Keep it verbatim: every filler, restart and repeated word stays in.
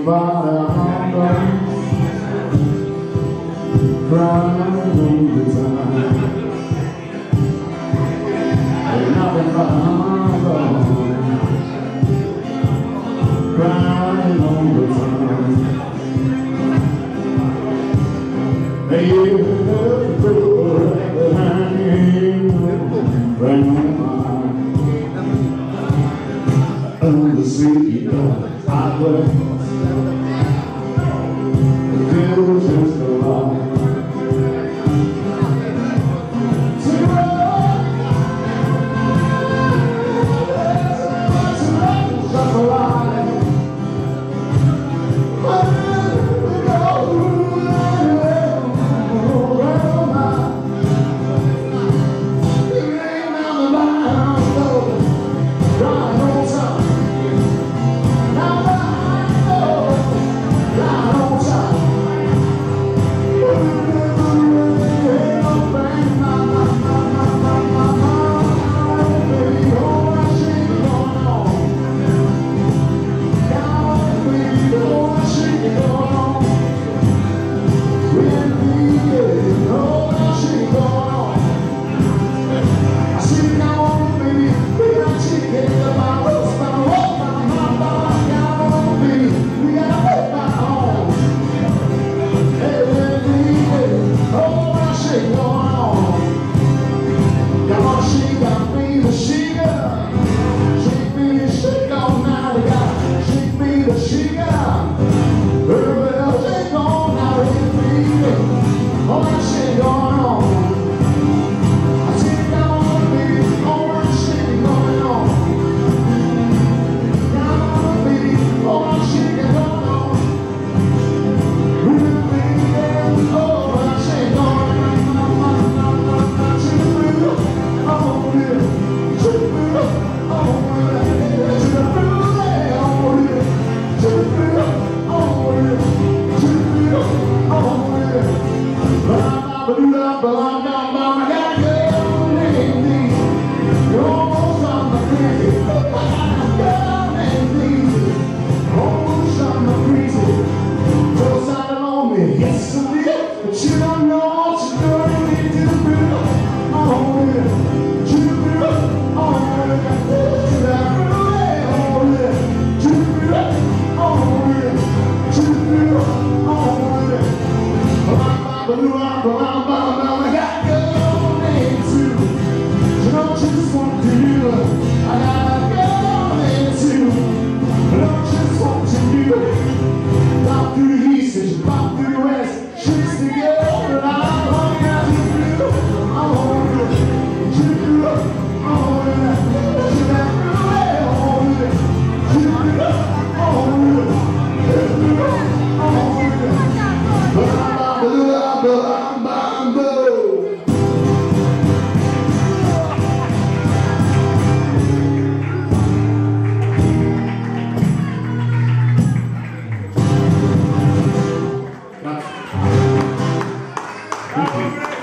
Everybody hungry, crying all the time. Ain't nothing but hunger, crying all the time. Hey, you forever hanging from under the sea, I went. It was just a lie. To run, to run was just a lie. But we go anywhere, where am I? You ain't down the line, so right on time. Now I know, right on time. Thank you.